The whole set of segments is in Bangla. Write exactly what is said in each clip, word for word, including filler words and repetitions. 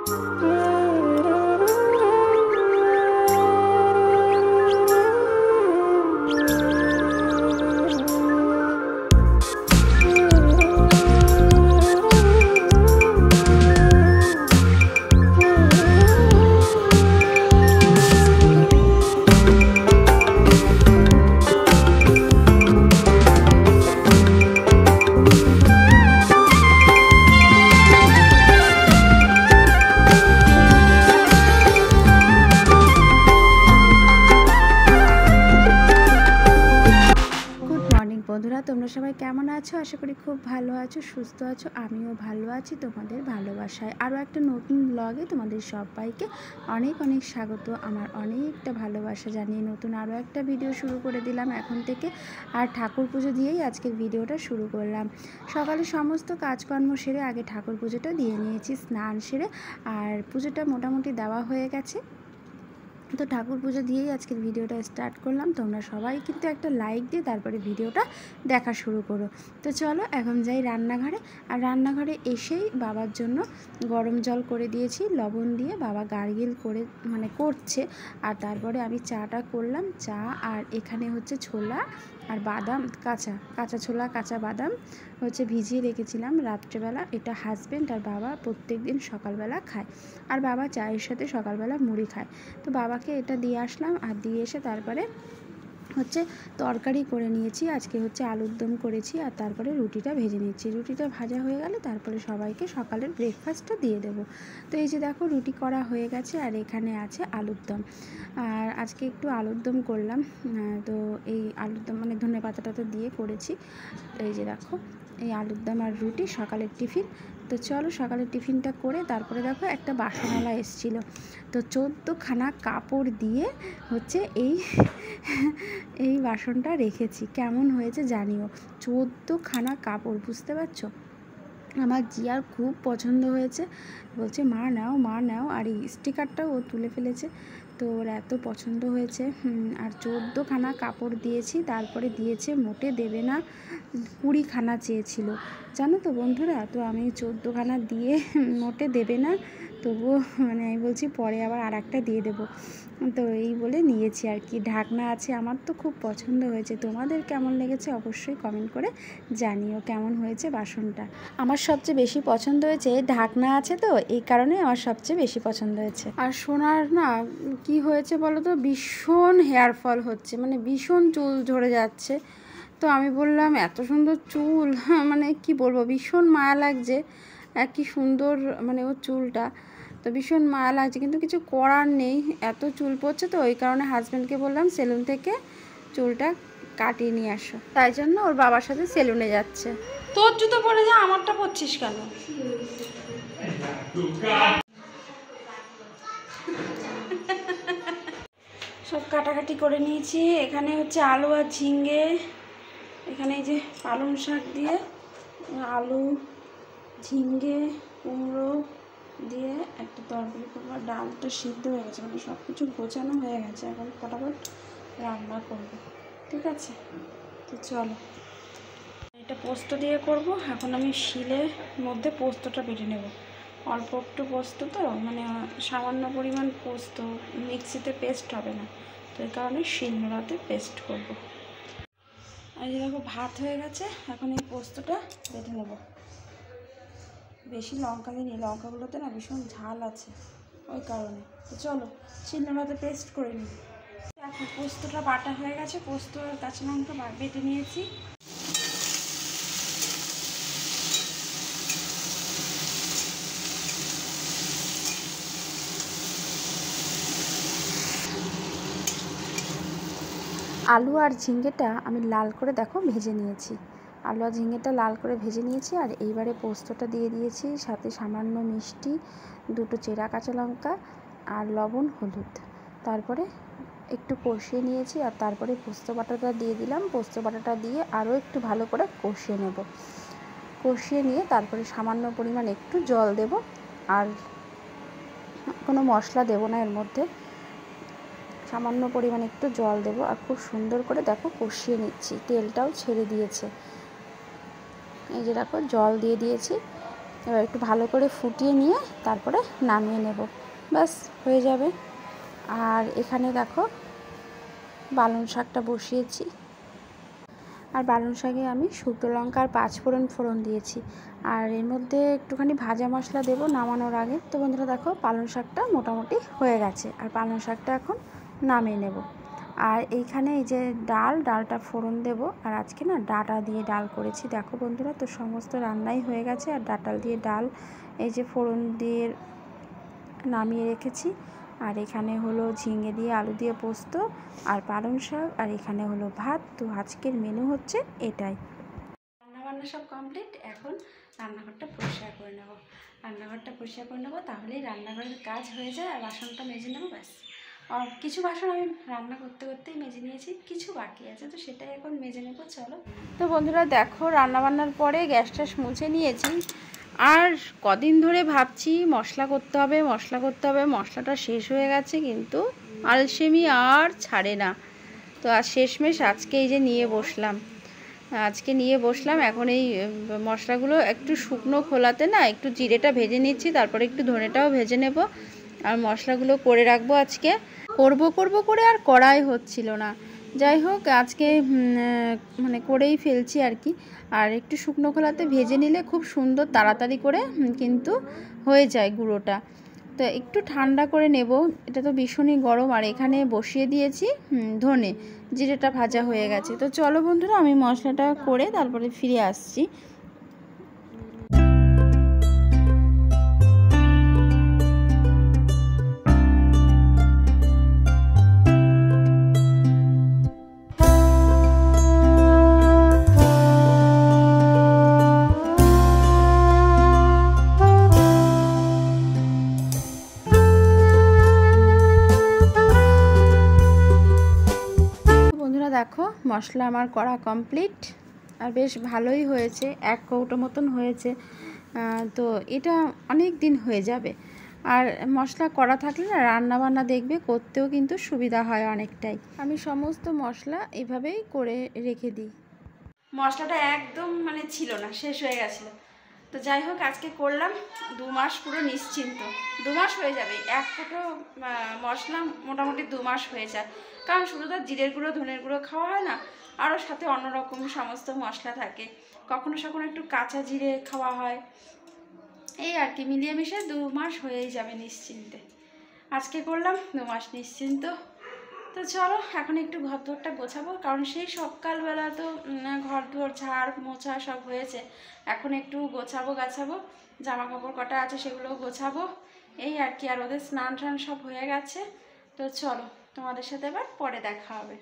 বন্ধুরা তোমরা সবাই কেমন আছো? আশা করি খুব ভালো আছো, সুস্থ আছো। আমিও ভালো আছি তোমাদের ভালোবাসায়। আরও একটা নতুন ব্লগে তোমাদের সবাইকে অনেক অনেক স্বাগত। আমার অনেকটা ভালোবাসা জানিয়ে নতুন আরও একটা ভিডিও শুরু করে দিলাম এখন থেকে। আর ঠাকুর পুজো দিয়েই আজকের ভিডিওটা শুরু করলাম। সকালে সমস্ত কাজকর্ম সেরে আগে ঠাকুর পুজোটা দিয়ে নিয়েছি, স্নান সেরে। আর পুজোটা মোটামুটি দেওয়া হয়ে গেছে, তো ঠাকুর পুজো দিয়েই আজকের ভিডিওটা স্টার্ট করলাম। তোমরা সবাই কিন্তু একটা লাইক দিয়ে তারপরে ভিডিওটা দেখা শুরু করো। তো চলো এখন যাই রান্নাঘরে। আর রান্নাঘরে এসেই বাবার জন্য গরম জল করে দিয়েছি লবণ দিয়ে, বাবা গার্গিল করে মানে করছে। আর তারপরে আমি চাটা করলাম, চা। আর এখানে হচ্ছে ছোলা আর বাদাম, কাঁচা কাঁচা ছোলা কাঁচা বাদাম হচ্ছে ভিজিয়ে রেখেছিলাম রাত্রেবেলা। এটা হাজব্যান্ড আর বাবা প্রত্যেক দিন সকালবেলা খায়, আর বাবা চায়ের সাথে সকালবেলা মুড়ি খায়। তো বাবাকে এটা দিয়ে আসলাম, আর দিয়ে এসে তারপরে হচ্ছে তরকারি করে নিয়েছি। আজকে হচ্ছে আলুর দম করেছি, আর তারপরে রুটিটা ভেজে নিচ্ছি। রুটিটা ভাজা হয়ে গেলে তারপরে সবাইকে সকালের ব্রেকফাস্টটা দিয়ে দেবো। তো এই যে দেখো রুটি করা হয়ে গেছে, আর এখানে আছে আলুর দম। আর আজকে একটু আলুর দম করলাম, তো এই আলুর দম মানে ধনে পাতা টাতা দিয়ে করেছি। এই যে দেখো এই আলুর দম আর রুটি সকালের টিফিন। তো চলো সকালের টিফিনটা করে তারপরে দেখো একটা বাসনওয়ালা এসেছিলো, তো চোদ্দোখানা কাপড় দিয়ে হচ্ছে এই এই বাসনটা রেখেছি। কেমন হয়েছে জানিও। চোদ্দোখানা কাপড়, বুঝতে পারছো? আমার জিয়ার খুব পছন্দ হয়েছে, বলছে মা নাও মা নাও। আর এই স্টিকারটাও ও তুলে ফেলেছে, তো ওর এত পছন্দ হয়েছে। আর চোদ্দোখানা কাপড় দিয়েছি, তারপরে দিয়েছে মোটে দেবে না কুড়িখানা চেয়েছিল, জানো তো বন্ধুরা। তো আমি চোদ্দোখানা দিয়ে মোটে দেবে না, তবুও মানে আমি বলছি পরে আবার আর একটা দিয়ে দেবো। তো এই বলে নিয়েছি আর কি। ঢাকনা আছে, আমার তো খুব পছন্দ হয়েছে। তোমাদের কেমন লেগেছে অবশ্যই কমেন্ট করে জানিও কেমন হয়েছে বাসনটা। আমার সবচেয়ে বেশি পছন্দ হয়েছে ঢাকনা আছে, তো এই কারণে আমার সবচেয়ে বেশি পছন্দ হয়েছে। আর সোনার না কি হয়েছে বলো তো, ভীষণ হেয়ার ফল হচ্ছে, মানে ভীষণ চুল ঝরে যাচ্ছে। তো আমি বললাম এত সুন্দর চুল, মানে কি বলবো, ভীষণ মায়া লাগছে। কি সুন্দর মানে ওর চুলটা, তো ভীষণ মায়া লাগছে, কিন্তু কিছু করার নেই, এত চুল পড়ছে। তো ওই কারণে হাজব্যান্ডকে বললাম সেলুন থেকে চুলটা কাটিয়ে নিয়ে আসো, তাই জন্য ওর বাবার সাথে সেলুনে যাচ্ছে। তোর জুতো পরে যা, আমারটা পরছিস কেন? সব কাটাকাটি করে নিয়েছি। এখানে হচ্ছে আলু আর ঝিঙ্গে, এখানে এই যে পালং শাক দিয়ে আলু ঝিঙ্গে কুমড়ো দিয়ে একটা তরকারি করবো। ডালটা সিদ্ধ হয়ে গেছে, মানে সব কিছু গোছানো হয়ে গেছে, এখন ফটাফট রান্না করব, ঠিক আছে? তো চলো, এটা পোস্ত দিয়ে করব। এখন আমি শিলের মধ্যে পোস্তটা বেটে নেব। অল্প একটু পোস্ত তো, মানে সামান্য পরিমাণ পোস্ত, মিক্সিতে পেস্ট হবে না, তো এই কারণে শিলনোড়াতে পেস্ট করব। আর এই দেখো ভাত হয়ে গেছে, এখন এই পোস্তটা বেটে নেব। বেশি লঙ্কা দিইনি, লঙ্কাগুলোতে না ভীষণ ঝাল আছে, ওই কারণে। তো চলো শিলনোড়াতে পেস্ট করে নিই। দেখো পোস্তটা বাটা হয়ে গেছে, পোস্ত আর কাঁচা লঙ্কা বেটে নিয়েছি। আলু আর ঝিঙ্গেটা আমি লাল করে দেখো ভেজে নিয়েছি। আলু আর ঝিঙ্গেটা লাল করে ভেজে নিয়েছি। আর এইবারে পোস্তটা দিয়ে দিয়েছি, সাথে সামান্য মিষ্টি, দুটো চেরা কাঁচা লঙ্কা আর লবণ হলুদ। তারপরে একটু কষিয়ে নিয়েছি, আর তারপরে পোস্ত বাটাটা দিয়ে দিলাম। পোস্ত বাটাটা দিয়ে আরও একটু ভালো করে কষিয়ে নেব। কষিয়ে নিয়ে তারপরে সামান্য পরিমাণ একটু জল দেব, আর কোনো মশলা দেব না এর মধ্যে, সামান্য পরিমাণ একটু জল দেব। আর খুব সুন্দর করে দেখো কষিয়ে নিচ্ছি, তেলটাও ছেড়ে দিয়েছে। এই যে দেখো জল দিয়ে দিয়েছি, এবার একটু ভালো করে ফুটিয়ে নিয়ে তারপরে নামিয়ে নেব, ব্যাস হয়ে যাবে। আর এখানে দেখো পালং শাকটা বসিয়েছি, আর পালং শাকে আমি শুকনো লঙ্কা আর পাঁচ ফোড়ন ফোড়ন দিয়েছি, আর এর মধ্যে একটুখানি ভাজা মশলা দেবো নামানোর আগে। তো বন্ধুরা দেখো পালং শাকটা মোটামুটি হয়ে গেছে, আর পালং শাকটা এখন নামিয়ে নেব। আর এইখানে এই যে ডাল ডালটা ফোড়ন দেব, আর আজকে না ডাটা দিয়ে ডাল করেছি। দেখো বন্ধুরা, তো সমস্ত রান্নাই হয়ে গেছে, আর ডাটাল দিয়ে ডাল এই যে ফোড়ন দিয়ে নামিয়ে রেখেছি। আর এখানে হলো ঝিঙে দিয়ে আলু দিয়ে পোস্ত আর পালং শাক, আর এখানে হলো ভাত। তো আজকের মেনু হচ্ছে এটাই। রান্নাবান্না সব কমপ্লিট, এখন রান্নাঘরটা পরিষ্কার করে নেব। রান্নাঘরটা পরিষ্কার করে নেবো, তাহলেই রান্নাঘরের কাজ হয়ে যায়, আর বাসনটা মেজে নেবো, ব্যাস। আর কিছু বাসন আমি রান্না করতে করতেই মেজে নিয়েছি, কিছু বাকি আছে, তো সেটাই এখন মেজে নেবো। চলো। তো বন্ধুরা দেখো রান্নাবান্নার পরে গ্যাস ট্যাস মুছে নিয়েছি, আর কদিন ধরে ভাবছি মশলা করতে হবে মশলা করতে হবে মশলাটা শেষ হয়ে গেছে, কিন্তু আলসেমি আর ছাড়ে না। তো আর শেষমেশ আজকে এই যে নিয়ে বসলাম আজকে নিয়ে বসলাম এখন এই মশলাগুলো একটু শুকনো খোলাতে না একটু জিরেটা ভেজে নিচ্ছি, তারপরে একটু ধনেটাও ভেজে নেব, আর মশলাগুলো করে রাখবো। আজকে করব করব করে আর করাই হচ্ছিল না। যাই হোক আজকে মানে করেই ফেলছি আর কি। আর একটু শুকনো খোলাতে ভেজে নিলে খুব সুন্দর তাড়াতাড়ি করে কিন্তু হয়ে যায় গুঁড়োটা। তো একটু ঠান্ডা করে নেব, এটা তো ভীষণই গরম। আর এখানে বসিয়ে দিয়েছি ধনে, জিরেটা ভাজা হয়ে গেছে। তো চলো বন্ধুরা আমি মশলাটা করে তারপরে ফিরে আসছি। দেখো মশলা আমার করা কমপ্লিট, আর বেশ ভালোই হয়েছে, এক কৌটো মতন হয়েছে। তো এটা অনেক দিন হয়ে যাবে, আর মশলা করা থাকলে না রান্না বান্না দেখবে করতেও কিন্তু সুবিধা হয় অনেকটাই। আমি সমস্ত মশলা এভাবেই করে রেখে দিই। মশলাটা একদম মানে ছিল না, শেষ হয়ে গেছিলো। তো যাই হোক আজকে করলাম, দু মাস পুরো নিশ্চিন্ত, দু মাস হয়ে যাবে। এক কৌটো মশলা মোটামুটি দু মাস হয়ে যায়, কারণ শুধু তো জিরের গুঁড়ো ধনের গুঁড়ো খাওয়া হয় না, আরও সাথে অন্যরকম সমস্ত মশলা থাকে, কখনো কখনো একটু কাঁচা জিরে খাওয়া হয়, এই আর কি মিলিয়ে মিশে দু মাস হয়েই যাবে নিশ্চিন্তে। আজকে করলাম দু মাস নিশ্চিন্ত। তো চলো এখন একটু ঘর দুয়ারটা গোছাবো, কারণ সেই সকালবেলা তো ঘর দুয়ার ঝাড় মোছা সব হয়েছে, এখন একটু গোছাবো গাছাবো, জামা কাপড় কটা আছে সেগুলো গোছাবো, এই আর কি। আর ওদের স্নান টান সব হয়ে গেছে। তো চলো তোমাদের সাথে এবার পরে দেখা হবে।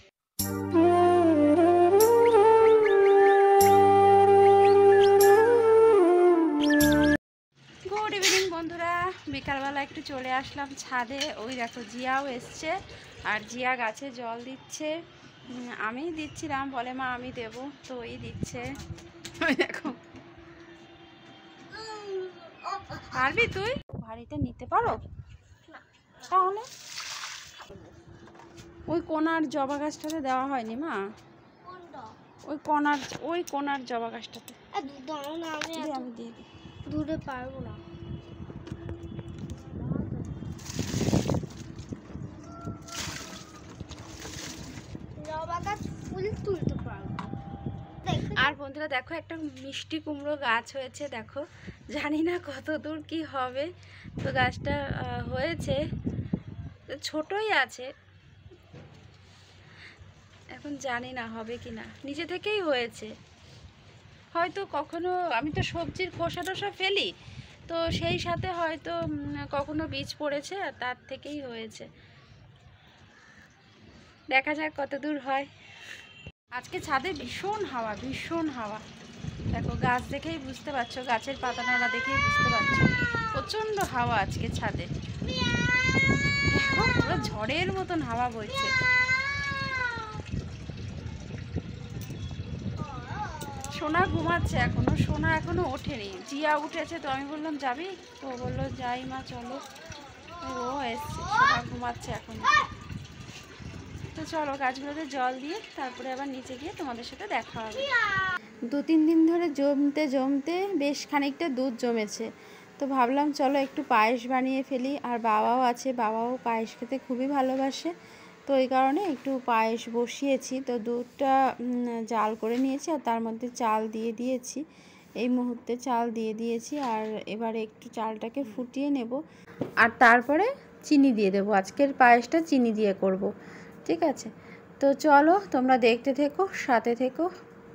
গুড ইভিনিং বন্ধুরা, বিকালবেলা একটু চলে আসলাম ছাদে। ওই দেখো জিয়াও এসছে, আর জিয়া গাছে জল দিচ্ছে, আমি দিচ্ছিলাম, বলে মা আমি দেবো, তো ওই দিচ্ছে। ওই দেখো, পারবি তুই? ভারীটা নিতে পারো তাহলে। ওই কোনার জবা গাছটাতে দেওয়া হয়নি মা, ওই কোনার ওই কোনার জবা গাছটাতে আমি দিয়ে দিই। দূরে পারবো না। ফুল তুলতে পারবো। আর বন্ধুরা দেখো একটা মিষ্টি কুমড়ো গাছ হয়েছে, দেখো জানি না কত দূর কি হবে। তো গাছটা হয়েছে, ছোটই আছে, এখন জানি না হবে কি না। নিজে থেকেই হয়েছে, হয়তো কখনো আমি তো সবজির খোসা টোসা ফেলি, তো সেই সাথে হয়তো কখনো বীজ পড়েছে আর তার থেকেই হয়েছে। দেখা যাক কত দূর হয়। আজকে ছাদে ভীষণ হাওয়া, ভীষণ হাওয়া। দেখো গাছ দেখেই বুঝতে পারছো, গাছের পাতা নাড়া দেখেই বুঝতে পারছো প্রচণ্ড হাওয়া আজকে ছাদে। দেখো পুরো ঝড়ের মতন হাওয়া বইছে। সোনা ঘুমাচ্ছে এখনো, সোনা এখনো ওঠেনি। জিয়া উঠেছে, তো আমি বললাম যাবি, তো বললো যাই মা চলো। ও এসছে, সোনা ঘুমাচ্ছে এখন। তো চলো গাছগুলোতে জল দিয়ে তারপরে আবার নিচে গিয়ে তোমাদের সাথে দেখা হবে। দু তিন দিন ধরে জমতে জমতে বেশ খানিকটা দুধ জমেছে, তো ভাবলাম চলো একটু পায়েস বানিয়ে ফেলি। আর বাবাও আছে, বাবাও পায়েস খেতে খুবই ভালোবাসে, তো এই কারণে একটু পায়েস বসিয়েছি। তো দুধটা জাল করে নিয়েছি আর তার মধ্যে চাল দিয়ে দিয়েছি, এই মুহূর্তে চাল দিয়ে দিয়েছি। আর এবারে একটু চালটাকে ফুটিয়ে নেব আর তারপরে চিনি দিয়ে দেবো। আজকের পায়েসটা চিনি দিয়ে করব, ঠিক আছে? তো চলো তোমরা দেখতে থেকো, সাথে থেকো।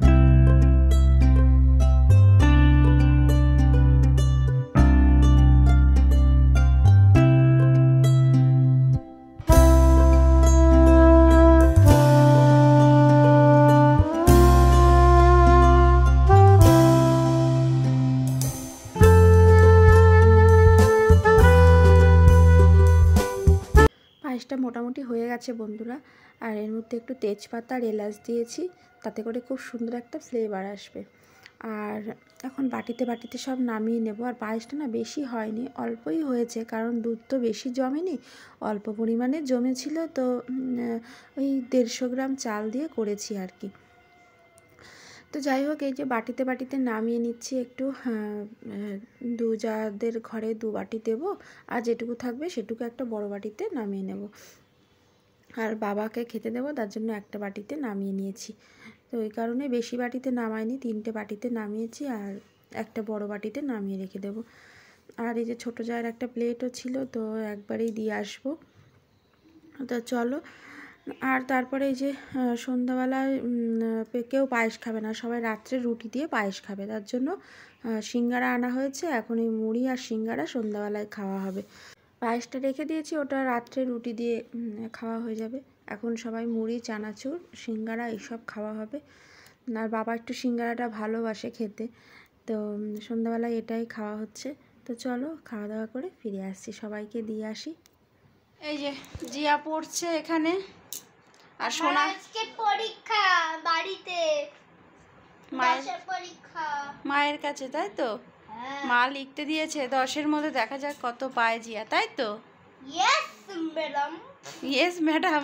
পায়েসটা মোটামুটি হয়ে গেছে বন্ধুরা। আর এর মধ্যে একটু তেজপাতা আর এলাচ দিয়েছি, তাতে করে খুব সুন্দর একটা ফ্লেভার আসবে। আর এখন বাটিতে বাটিতে সব নামিয়ে নেব। আর পায়েসটা না বেশি হয়নি, অল্পই হয়েছে, কারণ দুধ তো বেশি জমেনি, অল্প পরিমাণে জমেছিল। তো ওই দেড়শো গ্রাম চাল দিয়ে করেছি আর কি। তো যাই হোক, এই যে বাটিতে বাটিতে নামিয়ে নিচ্ছি একটু। দু যাদের ঘরে দু বাটি দেবো, আর যেটুকু থাকবে সেটুকু একটা বড় বাটিতে নামিয়ে নেব। আর বাবাকে খেতে দেবো, তার জন্য একটা বাটিতে নামিয়ে নিয়েছি। তো ওই কারণে বেশি বাটিতে নামাইনি, তিনটে বাটিতে নামিয়েছি আর একটা বড় বাটিতে নামিয়ে রেখে দেবো। আর এই যে ছোটো জায়ের একটা প্লেটও ছিল, তো একবারেই দিয়ে আসবো। তো চলো। আর তারপরে এই যে সন্ধ্যাবেলায় কেউ পায়েস খাবে না, সবাই রাত্রে রুটি দিয়ে পায়েস খাবে, তার জন্য সিঙ্গারা আনা হয়েছে। এখন এই মুড়ি আর সিঙ্গারা সন্ধ্যাবেলায় খাওয়া হবে। পায়েসটা রেখে দিয়েছি, ওটা রাত্রে রুটি দিয়ে খাওয়া হয়ে যাবে। এখন সবাই মুড়ি, চানাচুর, সিঙ্গারা এইসব খাওয়া হবে। আর বাবা একটু সিঙ্গারাটা ভালোবাসে খেতে, তো সন্ধ্যাবেলায় এটাই খাওয়া হচ্ছে। তো চলো খাওয়া দাওয়া করে ফিরে আসছি, সবাইকে দিয়ে আসি। এই যে জিয়া পড়ছে এখানে, আর সোনা আজকে পরীক্ষা বাড়িতে, মায়ের পরীক্ষা মায়ের কাছে, তাই তো? মা লিখতে দিয়েছে দশের মধ্যে দেখা যাক কত পায় জিয়া, তাই তো? Yes madam. ইয়েস ম্যাডাম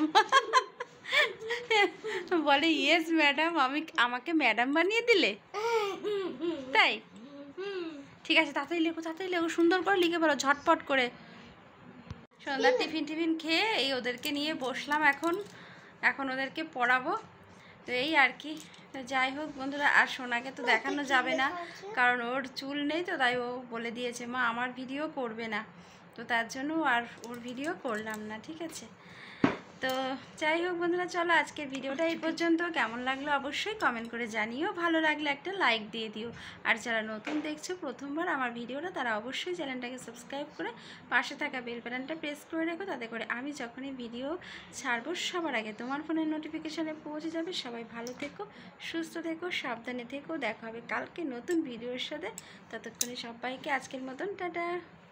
বলে ইয়েস ম্যাডাম, আমি আমাকে ম্যাডাম বানিয়ে দিলে, তাই? ঠিক আছে, তাড়াতাড়ি লেখো, তাড়াতাড়ি লেখো, সুন্দর করে লিখে বলো, ঝটপট করে। সন্ধ্যার টিফিন টিফিন খেয়ে এই ওদেরকে নিয়ে বসলাম, এখন এখন ওদেরকে পড়াবো। তো এই আর কি। তো যাই হোক বন্ধুরা, আর সোনাকে তো দেখানো যাবে না, কারণ ওর চুল নেই, তো তাই ও বলে দিয়েছে মা আমার ভিডিও করবে না, তো তার জন্য আর ওর ভিডিও করলাম না, ঠিক আছে? তো যাই হোক বন্ধুরা, চলো আজকের ভিডিওটা এই পর্যন্ত। কেমন লাগলো অবশ্যই কমেন্ট করে জানিও, ভালো লাগলে একটা লাইক দিয়ে দিও। আর যারা নতুন দেখছো প্রথমবার আমার ভিডিওটা, তারা অবশ্যই চ্যানেলটাকে সাবস্ক্রাইব করে পাশে থাকা বেল বাটনটা প্রেস করে রেখো, তাতে করে আমি যখনই ভিডিও ছাড়বো সবার আগে তোমার ফোনের নোটিফিকেশানে পৌঁছে যাবে। সবাই ভালো থেকো, সুস্থ থেকো, সাবধানে থেকো। দেখা হবে কালকে নতুন ভিডিওর সাথে, ততক্ষণে সবাইকে আজকের মতন টাটা।